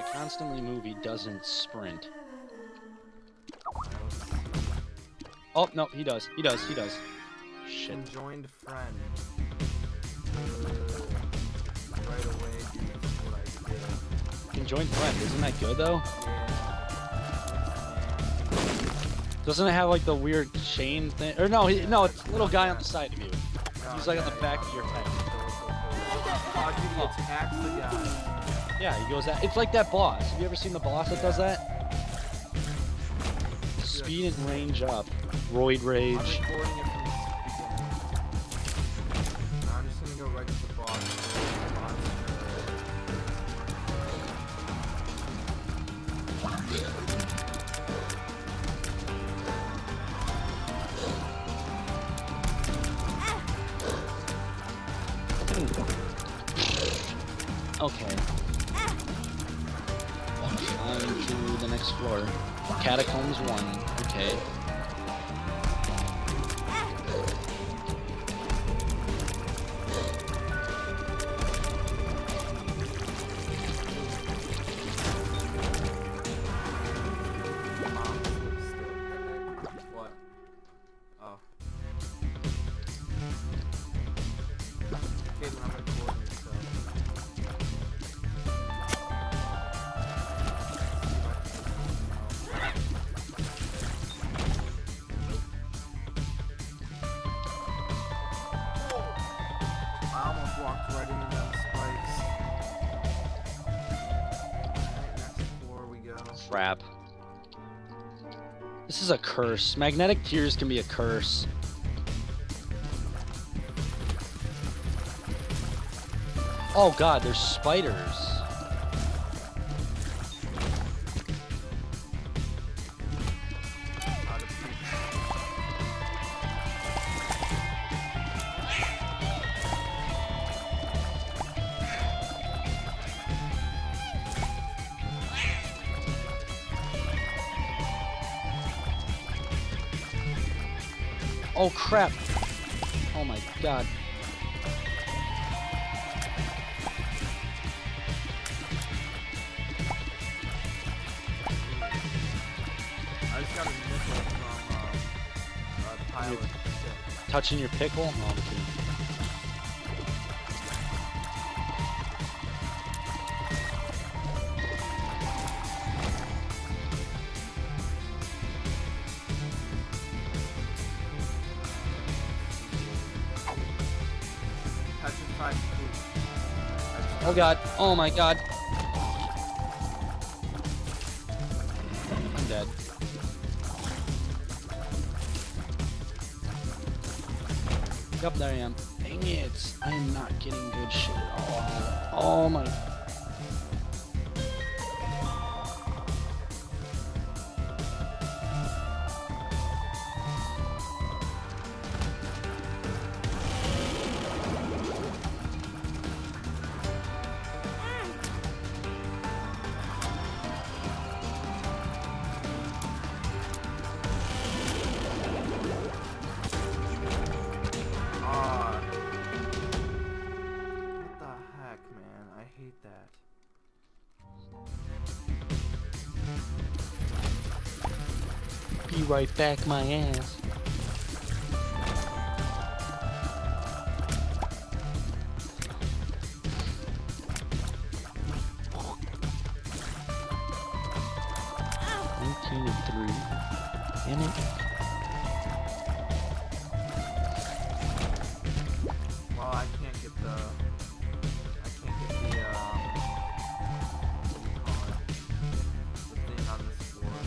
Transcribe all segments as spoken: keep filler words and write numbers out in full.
Constantly move, he doesn't sprint. Oh, no, he does. He does. He does. Shit. Conjoined friend. Right away, dude, that's what I did. Conjoined friend, isn't that good though? Yeah. Doesn't it have like the weird chain thing? Or no, he, no, it's a little guy on the side of you. No, He's like yeah, on the back yeah, of your yeah. head. Oh, dude, he attacks the guy. Yeah, he goes that. It's like that boss. Have you ever seen the boss that Yeah. does that? Speed and range up. Roid I'm rage. recording it from the beginning. I'm just gonna go right to the boss. Okay. On to the next floor. Catacombs one. Okay. What? Oh. Okay, then I'm recording so. I almost walked right into them spikes. Alright, next floor we go. Crap. This is a curse. Magnetic tears can be a curse. Oh god, there's spiders. Out of people. Oh crap. Oh my god. I just got a missile from um, uh, the pilot. Shit. Touching your pickle? No, I'm kidding. Touching five feet. Oh god. Oh my god. I'm dead. Yep, there I am. Dang it. I am not getting good shit at all. Oh my. Ah. What the heck, man? I hate that. Be right back, my ass. nineteen and three. Damn it. Well, I can't get the. I can't get the. Um, what do you call it? The thing on this floor.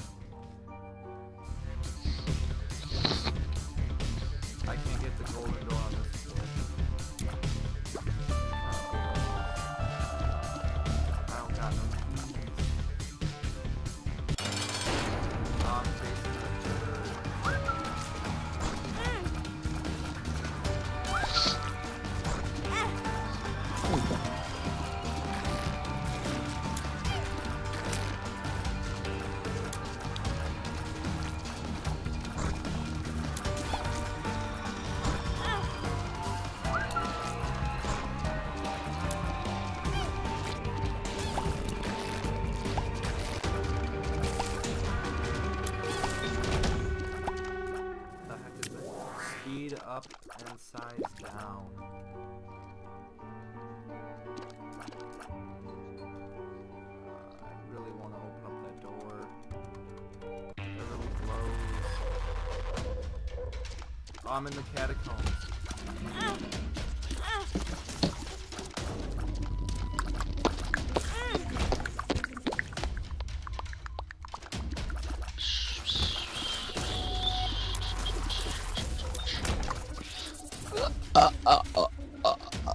I can't get the golden door on this floor. I don't got no keys. I'm facing the turret. up and size down. Uh, I really want to open up that door. It really blows. Oh, I'm in the catacombs. Uh, uh, uh, uh, uh.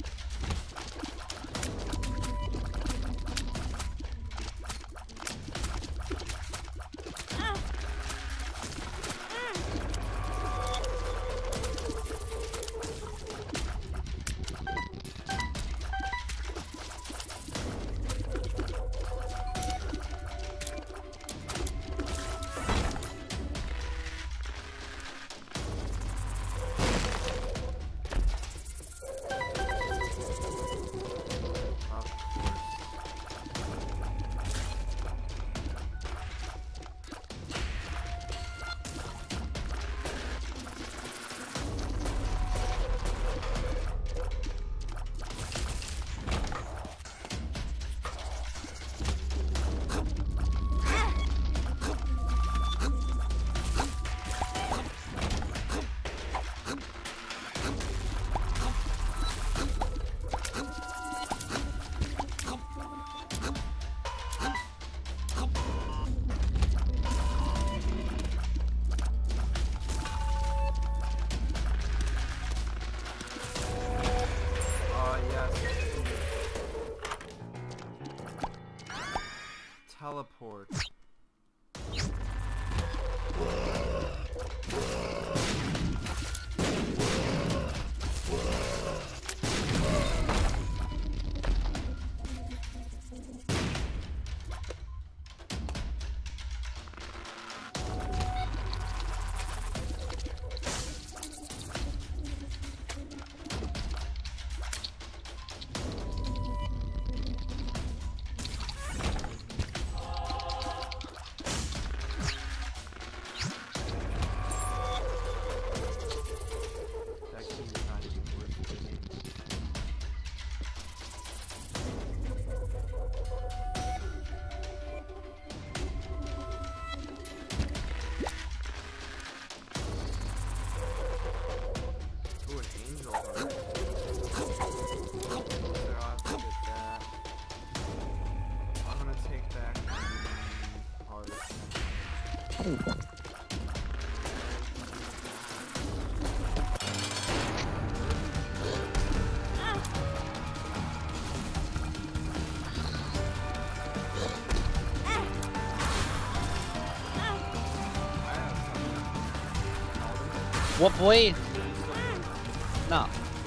Teleport. What boy? No.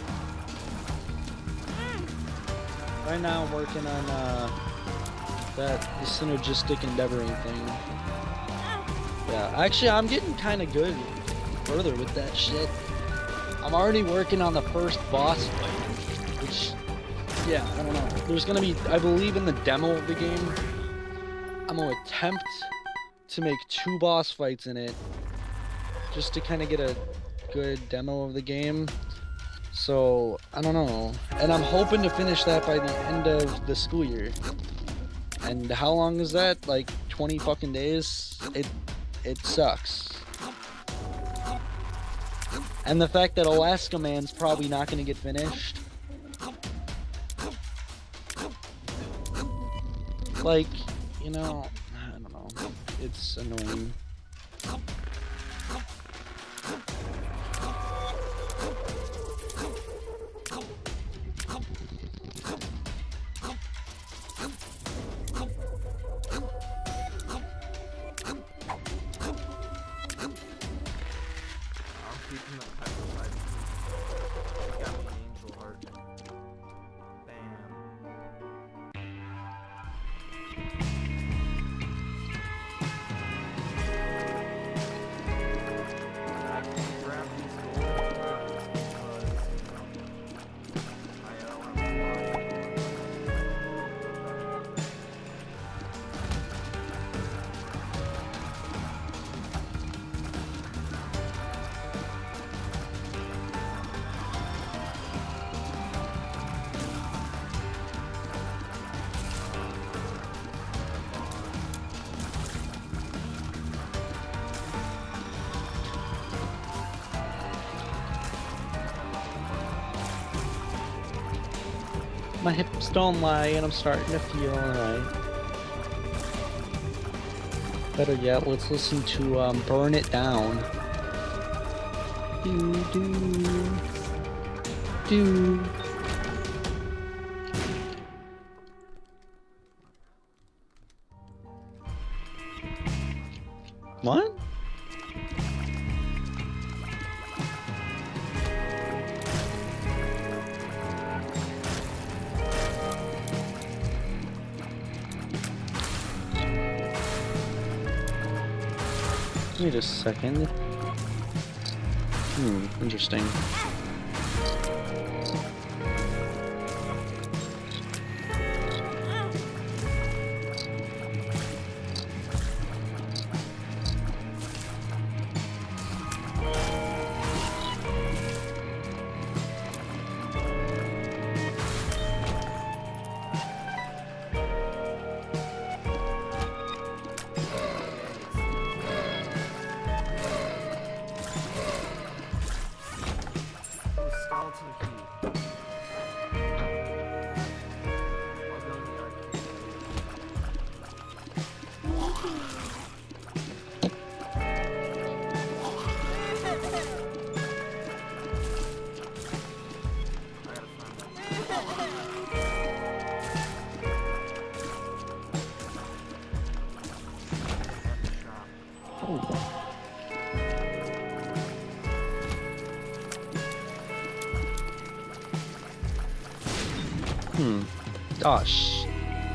Right now I'm working on uh, that the synergistic endeavoring thing. Yeah, actually I'm getting kind of good further with that shit. I'm already working on the first boss fight, which, yeah, I don't know. There's gonna be, I believe in the demo of the game, I'm gonna attempt to make two boss fights in it, just to kind of get a good demo of the game. So I don't know, and I'm hoping to finish that by the end of the school year. And how long is that? Like twenty fucking days? It it sucks. And the fact that Alaska Man's probably not gonna get finished. Like, you know, I don't know. It's annoying. My hips don't lie, and I'm starting to feel alright. Better yet, let's listen to um, Burn It Down. Do, do, do. What? Wait a second. Hmm, interesting. Hmm. Gosh.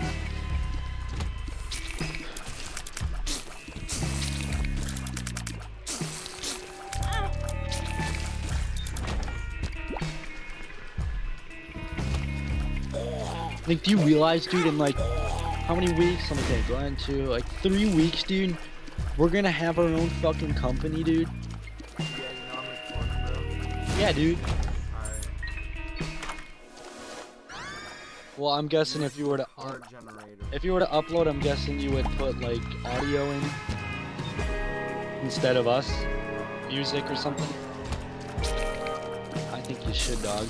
Like, do you realize, dude, in like, how many weeks? Let me think. One, two, like, three weeks, dude. We're gonna have our own fucking company, dude. Yeah, dude. Well, I'm guessing if you were to if you were to upload, I'm guessing you would put like audio in instead of us, music or something. I think you should, dog.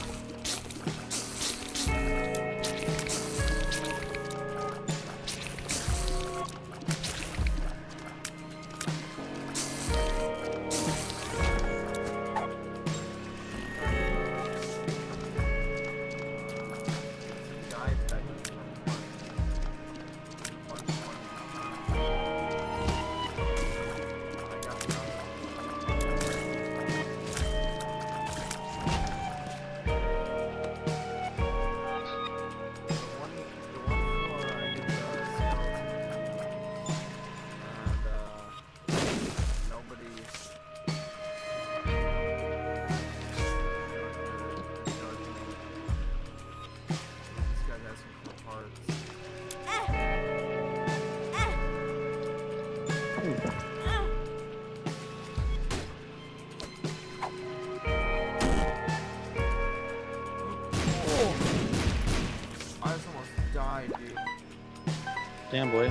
Damn, boy. I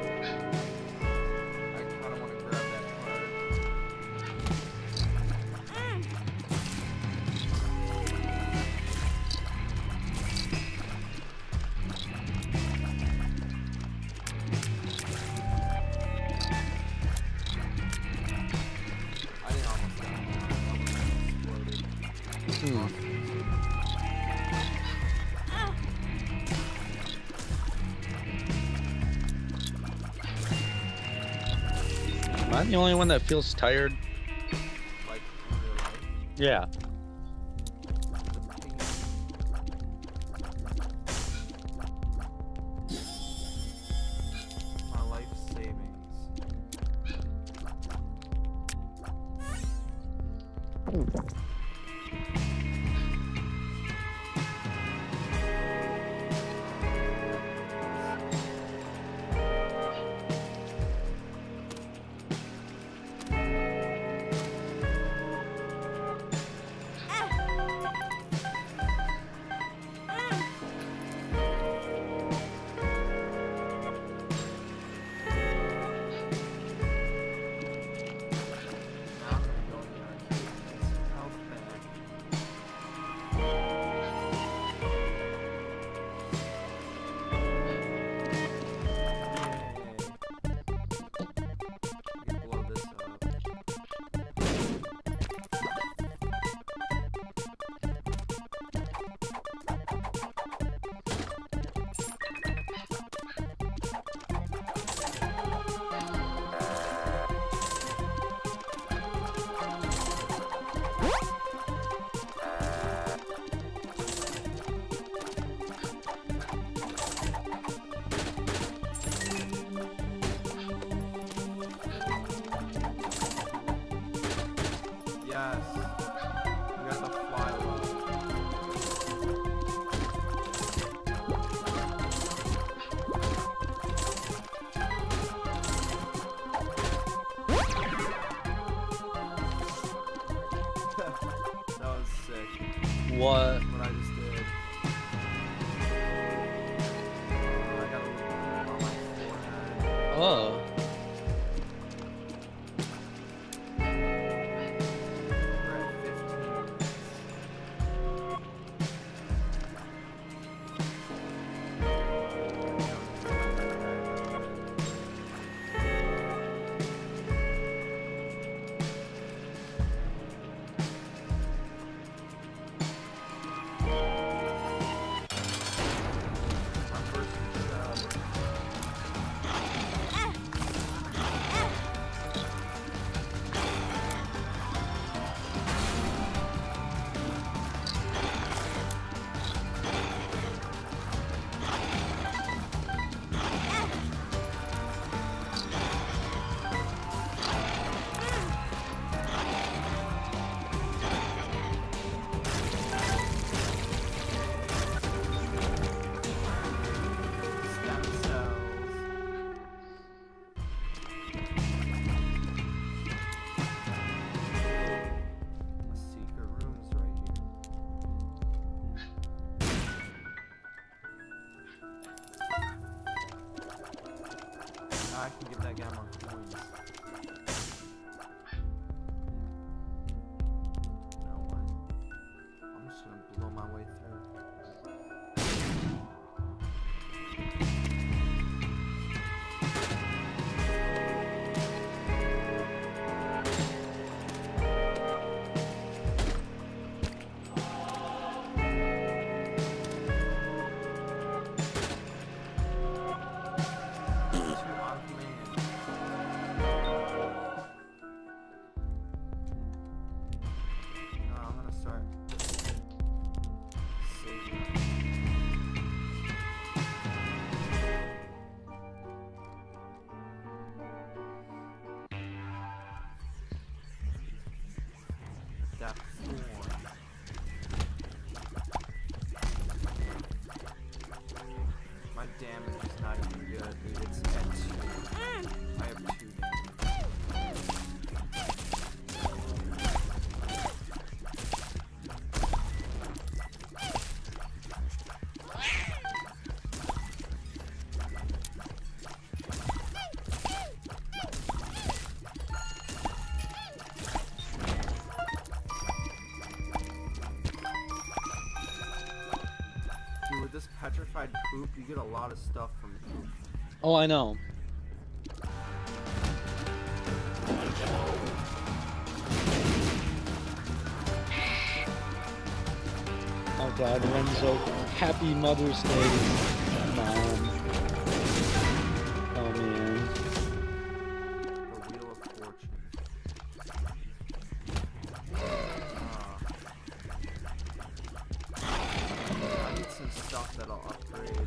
kinda wanna grab that card. I didn't almost die. I almost exploded. Hmm. Am I the only one that feels tired? Like, in real life? Yeah. My life savings. Now I'm gonna go in the arcade and get some health What? What I just did. I got a little on my forehead. Oh. I can give that guy more coins. You know what? I'm just gonna blow my way through. That form. My damage is not even good, dude. It's at two. I have two damage. With this petrified poop, you get a lot of stuff from poop. Oh, I know. Oh God, Renzo, happy Mother's Day, Mom. Oh man. The Wheel of Fortune. I need some stuff that'll upgrade.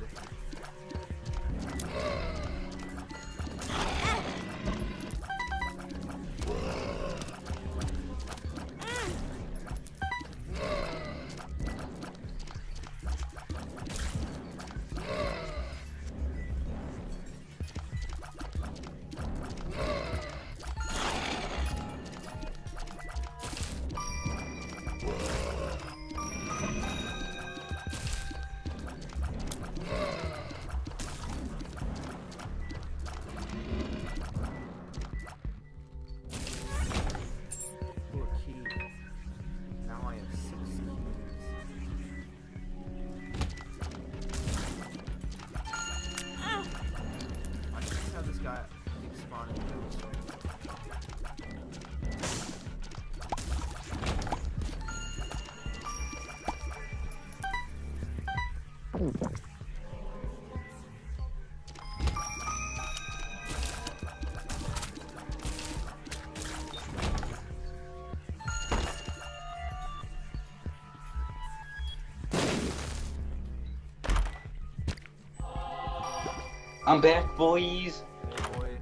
I'm back, boys. Hey, boy.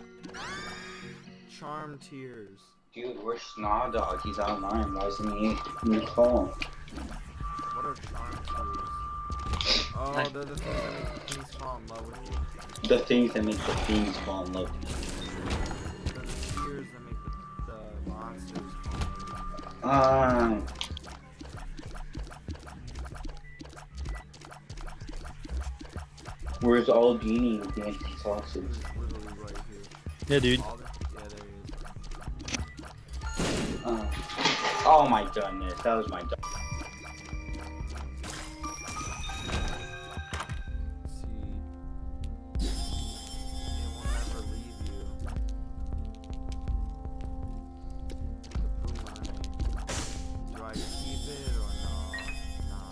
Charm tears. Dude, where's Snaw Dog? He's online. Why isn't he in the call? What are charm tears? Oh, they're the things that make the things fall in love with you. The things that make the things fall in love with you. They're the tears that make the, the monsters fall in love with you. Um. Where's all Genie with the empty sauces? He's literally right here. Yeah, dude. All the- Yeah, there he is. Uh, oh my goodness, that was my dog. See, it will never leave you. The boomerang. Do I keep it or no? Nah.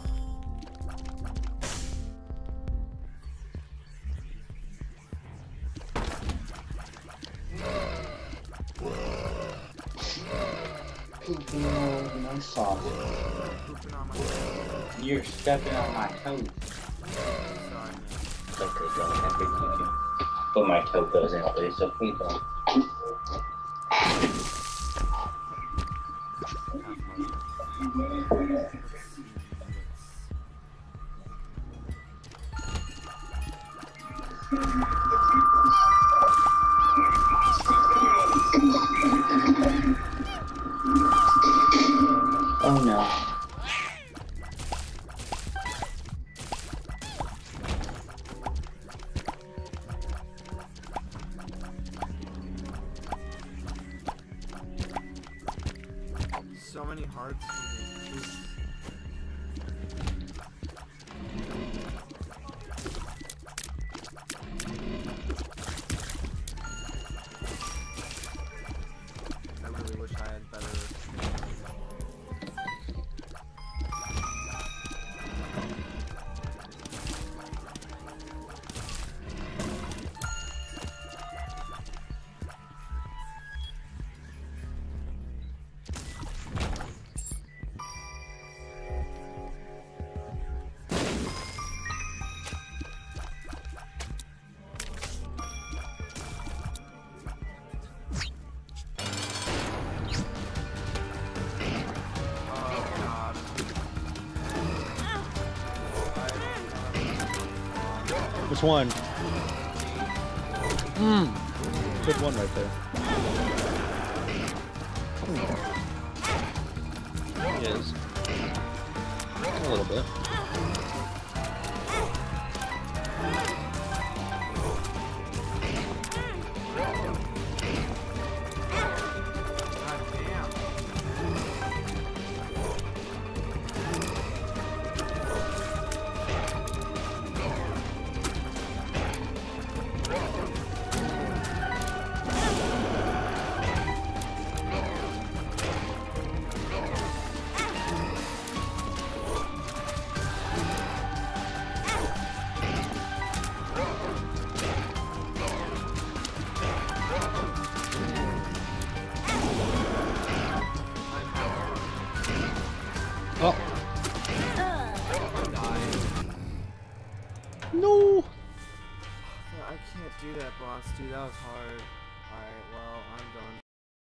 Pooping all over my sauce. Pooping on my toes. You're stepping on my toes. Sorry, man. It's okay, girl. I can keep you. But my toe goes in place, so please don't. Oh no. So many hearts for me. I really wish I had better. Which one? Mmm. Good one right there. He is. A little bit. Oh. No. I can't do that, boss. Dude, that was hard. Alright, well, I'm done.